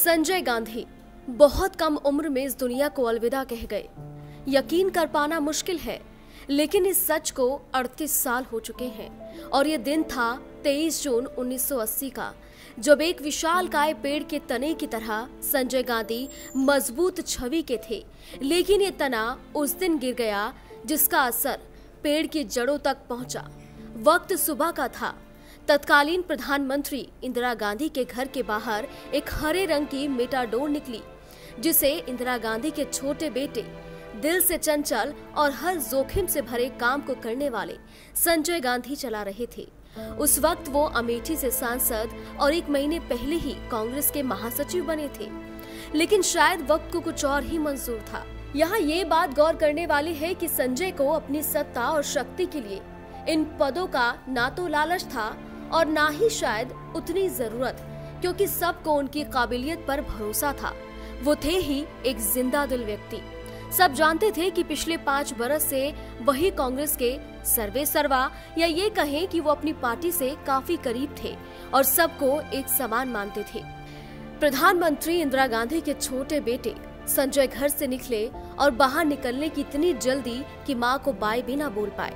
संजय गांधी बहुत कम उम्र में इस दुनिया को अलविदा कह गए। यकीन कर पाना मुश्किल है, लेकिन इस सच को 38 साल हो चुके हैं और ये दिन था 23 जून 1980 का, जब एक विशालकाय पेड़ के तने की तरह संजय गांधी मजबूत छवि के थे। लेकिन ये तना उस दिन गिर गया जिसका असर पेड़ की जड़ों तक पहुंचा। वक्त सुबह का था। तत्कालीन प्रधानमंत्री इंदिरा गांधी के घर के बाहर एक हरे रंग की मेटाडोर निकली, जिसे इंदिरा गांधी के छोटे बेटे, दिल से चंचल और हर जोखिम से भरे काम को करने वाले संजय गांधी चला रहे थे। उस वक्त वो अमेठी से सांसद और 1 महीने पहले ही कांग्रेस के महासचिव बने थे, लेकिन शायद वक्त को कुछ और ही मंजूर था। यहाँ ये बात गौर करने वाली है कि संजय को अपनी सत्ता और शक्ति के लिए इन पदों का ना तो लालच था और ना ही शायद उतनी जरूरत, क्योंकि सबको उनकी काबिलियत पर भरोसा था। वो थे ही एक जिंदा दिल व्यक्ति। सब जानते थे कि पिछले 5 बरस से वही कांग्रेस के सर्वे सर्वा, या ये कहें कि वो अपनी पार्टी से काफी करीब थे और सबको एक समान मानते थे। प्रधानमंत्री इंदिरा गांधी के छोटे बेटे संजय घर से निकले और बाहर निकलने की इतनी जल्दी कि माँ को बाय भी ना बोल पाए।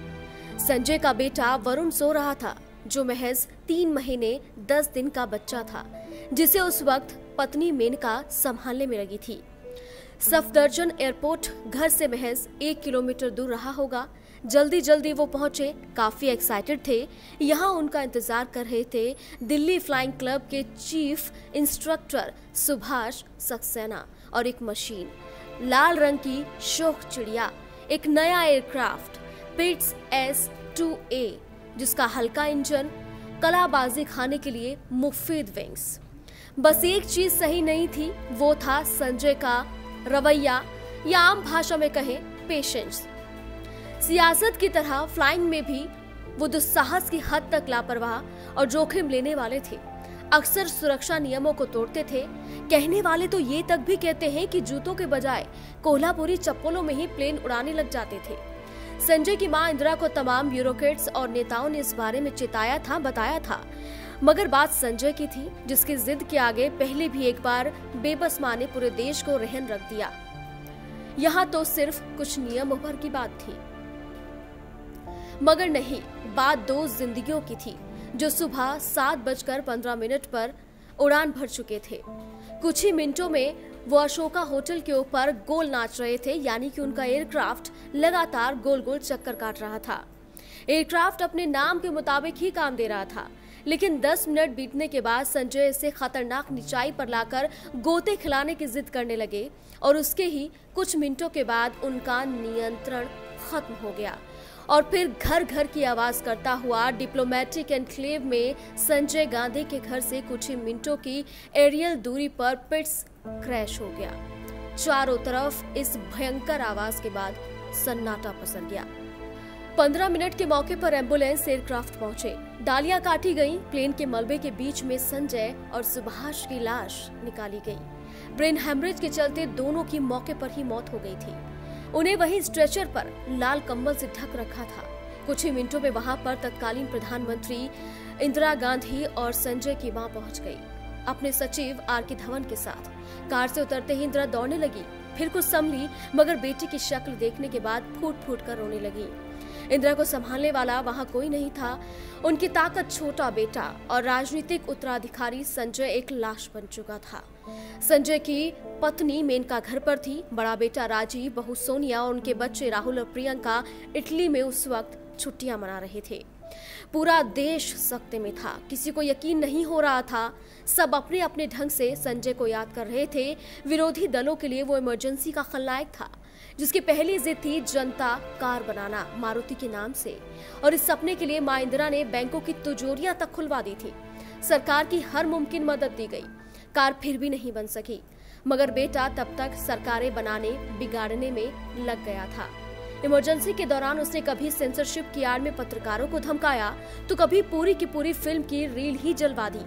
संजय का बेटा वरुण सो रहा था, जो महज 3 महीने 10 दिन का बच्चा था, जिसे उस वक्त पत्नी मेनका संभालने में लगी थी। सफदरजंग एयरपोर्ट घर से महज 1 किलोमीटर दूर रहा होगा। जल्दी जल्दी वो पहुंचे, काफी एक्साइटेड थे। यहाँ उनका इंतजार कर रहे थे दिल्ली फ्लाइंग क्लब के चीफ इंस्ट्रक्टर सुभाष सक्सेना और एक मशीन, लाल रंग की शोख चिड़िया, एक नया एयरक्राफ्ट पिट्स S-2A, जिसका हल्का इंजन, कलाबाजी खाने के लिए मुफीद विंग्स। बस एक चीज सही नहीं थी, वो था संजय का रवैया, या आम भाषा में कहें पेशेंस। सियासत की तरह फ्लाइंग में भी वो दुस्साहस की हद तक लापरवाह और जोखिम लेने वाले थे। अक्सर सुरक्षा नियमों को तोड़ते थे। कहने वाले तो ये तक भी कहते हैं कि जूतों के बजाय कोल्हापुरी चप्पलों में ही प्लेन उड़ाने लग जाते थे। संजय की मां इंदिरा को तमाम ब्यूरोक्रेट्स और नेताओं ने इस बारे में चिताया था, बताया था, मगर बात संजय की थी, जिसकी जिद के आगे पहले भी एक बार बेबस मां ने पूरे देश को रहन रख दिया। यहाँ तो सिर्फ कुछ नियमों भर की बात थी, मगर नहीं, बात 2 जिंदगियों की थी, जो सुबह 7:15 पर उड़ान भर चुके थे। कुछ ही मिनटों में वो अशोका होटल के ऊपर गोल नाच रहे थे, यानी कि उनका एयरक्राफ्ट लगातार गोल गोल चक्कर काट रहा था। एयरक्राफ्ट अपने नाम के मुताबिक ही काम दे रहा था, लेकिन 10 मिनट बीतने के बाद संजय इसे खतरनाक निचाई पर लाकर गोते खिलाने की जिद करने लगे और उसके ही कुछ मिनटों के बाद उनका नियंत्रण खत्म हो गया और फिर घर घर की आवाज करता हुआ डिप्लोमेटिक एनक्लेव में संजय गांधी के घर से कुछ ही मिनटों की एरियल दूरी पर पिट्स क्रैश हो गया। चारों तरफ इस भयंकर आवाज के बाद सन्नाटा पसर गया। 15 मिनट के मौके पर एम्बुलेंस एयरक्राफ्ट पहुंचे, डालियां काटी गईं, प्लेन के मलबे के बीच में संजय और सुभाष की लाश निकाली गई। ब्रेन हेमरेज के चलते दोनों की मौके पर ही मौत हो गई थी। उन्हें वहीं स्ट्रेचर पर लाल कंबल से ढक रखा था। कुछ ही मिनटों में वहां पर तत्कालीन प्रधानमंत्री इंदिरा गांधी और संजय की मां पहुंच गई, अपने सचिव R.K. धवन के साथ। कार से उतरते ही इंदिरा दौड़ने लगी, फिर कुछ संभली, मगर बेटी की शक्ल देखने के बाद फूट फूट कर रोने लगी। इंदिरा को संभालने वाला वहां कोई नहीं था। उनकी ताकत छोटा बेटा और राजनीतिक उत्तराधिकारी संजय एक लाश बन चुका था। संजय की पत्नी मेनका घर पर थी, बड़ा बेटा राजीव, बहू सोनिया और उनके बच्चे राहुल और प्रियंका इटली में उस वक्त छुट्टियां मना रहे थे। पूरा देश सख्ते में था, किसी को यकीन नहीं हो रहा था। सब अपने अपने ढंग से संजय को याद कर रहे थे। विरोधी दलों के लिए वो इमरजेंसी का खलनायक था, जिसकी पहली जिद थी जनता कार बनाना मारुति के नाम से, और इस सपने के लिए मां इंदिरा ने बैंकों की तिजोरियां तक खुलवा दी थी। सरकार की हर मुमकिन मदद दी गई। कार फिर भी नहीं बन सकी, मगर बेटा तब तक सरकारें बनाने बिगाड़ने में लग गया था। इमरजेंसी के दौरान उसने कभी सेंसरशिप की आड़ में पत्रकारों को धमकाया, तो कभी पूरी की पूरी फिल्म की रील ही जलवा दी।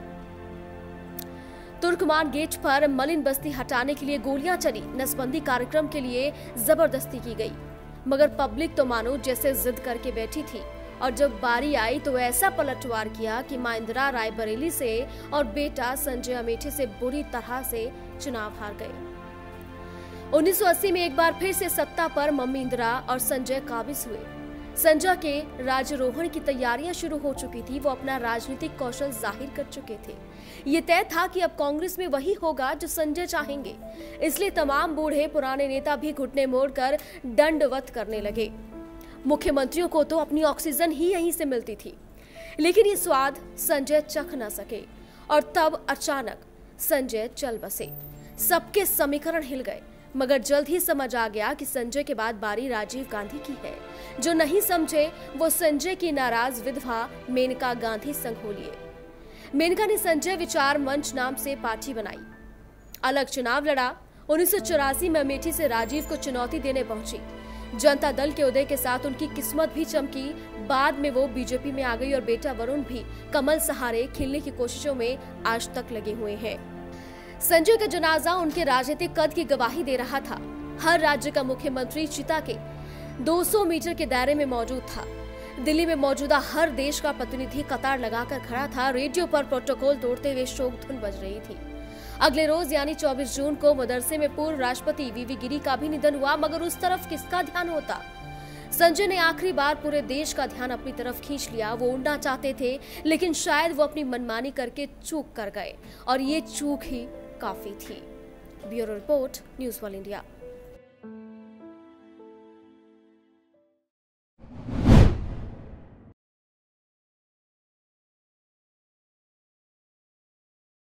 तुर्कमान गेट पर मलिन बस्ती हटाने के लिए गोलियां चली, नसबंदी कार्यक्रम के लिए जबरदस्ती की गई, मगर पब्लिक तो मानो जैसे जिद करके बैठी थी और जब बारी आई तो ऐसा पलटवार किया कि मां इंदिरा रायबरेली से और बेटा संजय अमेठी से बुरी तरह से चुनाव हार गए। 1980 में एक बार फिर से सत्ता पर मम्मी इंदिरा और संजय काबिज हुए। संजय के राजारोहण की तैयारियां शुरू हो चुकी थी। वो अपना राजनीतिक कौशल जाहिर कर चुके थे। ये तय था कि अब कांग्रेस में वही होगा जो संजय चाहेंगे। इसलिए तमाम बूढ़े पुराने नेता भी घुटने मोड़कर दंडवत करने लगे। मुख्यमंत्रियों को तो अपनी ऑक्सीजन ही यहीं से मिलती थी, लेकिन ये स्वाद संजय चख न सके और तब अचानक संजय चल बसे। सबके समीकरण हिल गए, मगर जल्द ही समझ आ गया कि संजय के बाद बारी राजीव गांधी की है। जो नहीं समझे वो संजय की नाराज विधवा मेनका गांधी संग हो लिए। मेनका ने संजय विचार मंच नाम से पार्टी बनाई, अलग चुनाव लड़ा। 1984 में अमेठी से राजीव को चुनौती देने पहुंची। जनता दल के उदय के साथ उनकी किस्मत भी चमकी। बाद में वो बीजेपी में आ गई और बेटा वरुण भी कमल सहारे खिलने की कोशिशों में आज तक लगे हुए हैं। संजय का जनाजा उनके राजनीतिक कद की गवाही दे रहा था। हर राज्य का मुख्यमंत्री चिता के 200 मीटर के दायरे में मौजूद था। दिल्ली में मौजूदा हर देश का प्रतिनिधि कतार लगाकर खड़ा था। रेडियो पर प्रोटोकॉल तोड़ते हुए शोक धुन बज रही थी। अगले रोज यानी 24 जून को मदरसे में पूर्व राष्ट्रपति वीवी गिरी का भी निधन हुआ, मगर उस तरफ किसका ध्यान होता? संजय ने आखिरी बार पूरे देश का ध्यान अपनी तरफ खींच लिया। वो उड़ना चाहते थे, लेकिन शायद वो अपनी मनमानी करके चूक कर गए और ये चूक ही काफी थी। Bureau report, news world India.